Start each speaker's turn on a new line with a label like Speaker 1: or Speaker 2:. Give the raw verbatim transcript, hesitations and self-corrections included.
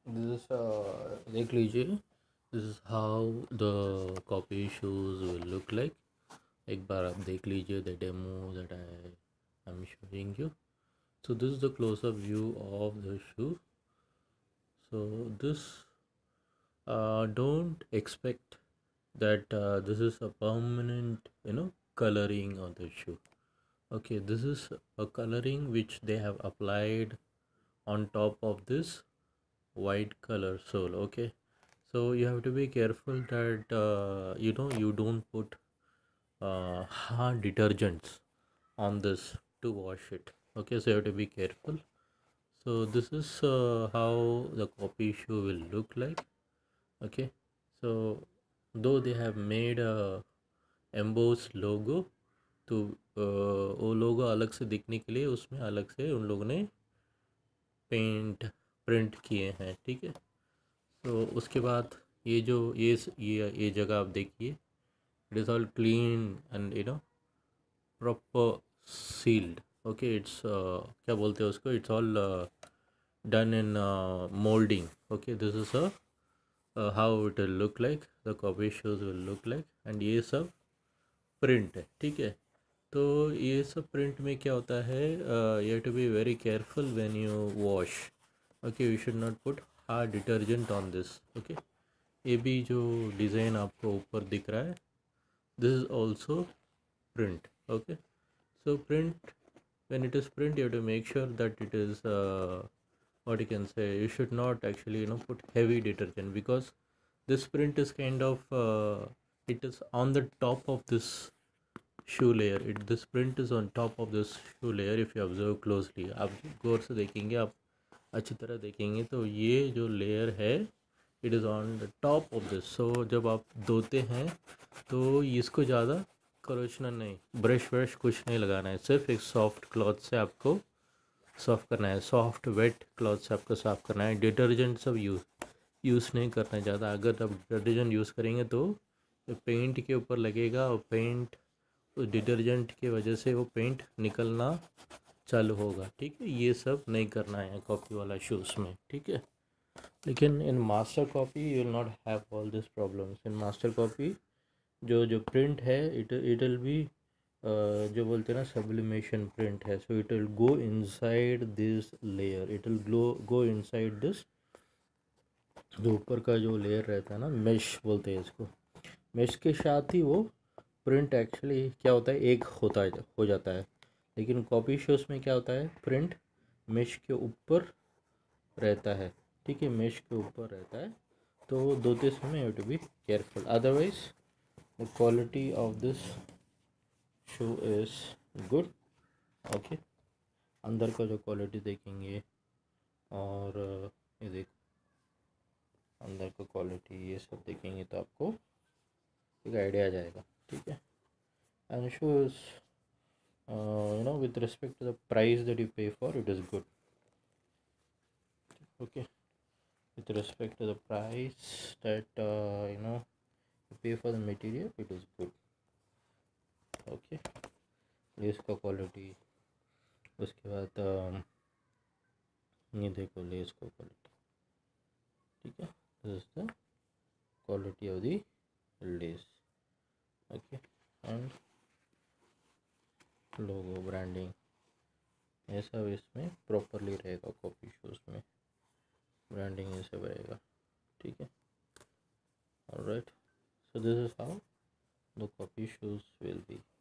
Speaker 1: This is देख लीजिए, this is how the copy shoes will look like. एक बार आप देख लीजिए the demo that I I am showing you. So this is the close-up view of the shoe. So this, uh, don't expect that uh, this is a permanent, you know, coloring on the shoe. Okay, this is a coloring which they have applied on top of this white color sole. Okay, so you have to be careful that uh, you know you don't put uh, hard detergents on this to wash it. Okay, so you have to be careful. So this is uh, how the copy shoe will look like. Okay, so though they have made a embossed logo, तो uh, वो लोगो अलग से दिखने के लिए उसमें अलग से उन लोगों ने पेंट प्रिंट किए हैं. ठीक है, तो उसके बाद ये जो ये ये ये जगह आप देखिए, it is all clean and you know proper sealed. Okay, it's क्या बोलते हैं उसको, it's all done in moulding. Okay, this is a how it will look like, the copy shoes will look like. And ये सब print है. ठीक है, तो ये सब प्रिंट में क्या होता है, you have to be very careful when you wash. Okay, you should not put hard detergent on this. Okay, ये भी जो डिज़ाइन आपको ऊपर दिख रहा है, this is also print. Okay, so print, when it is print, you have to make sure that it is uh, what you can say, you should not actually you know put heavy detergent, because this print is kind of uh, it is on the top of this shoe layer. It This print is on top of this shoe layer. If you observe closely, आप गौर से देखेंगे, आप अच्छी तरह देखेंगे तो ये जो लेयर है, it is on the top of this. So जब आप धोते हैं तो इसको ज़्यादा करोचना नहीं, ब्रश व्रश कुछ नहीं लगाना है, सिर्फ एक सॉफ्ट क्लॉथ से आपको सॉफ्ट करना है, सॉफ्ट वेट क्लॉथ से आपको साफ़ करना है. डिटर्जेंट सब यूज़ यूज़ नहीं करना है ज़्यादा. अगर आप डिटर्जेंट यूज़ करेंगे तो पेंट के ऊपर लगेगा और पेंट उस डिटर्जेंट की वजह से वो पेंट निकलना चालू होगा. ठीक है, ये सब नहीं करना है कॉपी वाला शूज़ में. ठीक है, लेकिन in master copy you will not have all this problems. In master copy जो जो प्रिंट है, इट इट विल बी जो बोलते हैं ना सब्लिमेशन प्रिंट है. So it will go inside this layer, it will glow go inside this, जो ऊपर का जो लेयर रहता है ना, मेश बोलते हैं इसको, मेश के साथ ही वो प्रिंट एक्चुअली क्या होता है, एक होता है हो जाता है. लेकिन कॉपी शूज़ में क्या होता है, प्रिंट मेश के ऊपर रहता है. ठीक है, मेश के ऊपर रहता है. तो धोते समय you have to be careful, otherwise the quality of this shoe is good. Okay, अंदर का जो क्वालिटी देखेंगे और ये देखो अंदर का क्वालिटी, ये सब देखेंगे तो आपको एक आइडिया आ जाएगा. ठीक है, and shoe is you know with respect to the price that you pay for, it is good. Okay, with respect to the price that uh, you know you pay for the material, it is good. Okay, lace का quality, उसके बाद um, ये देखो less का quality. ठीक है, this is the quality of the lace. Okay, and logo branding, ये सब इसमें प्रॉपरली रहेगा. कॉपी शूज़ में ब्रांडिंग ये सब रहेगा. ठीक है, alright. So this is how the copy shoes will be.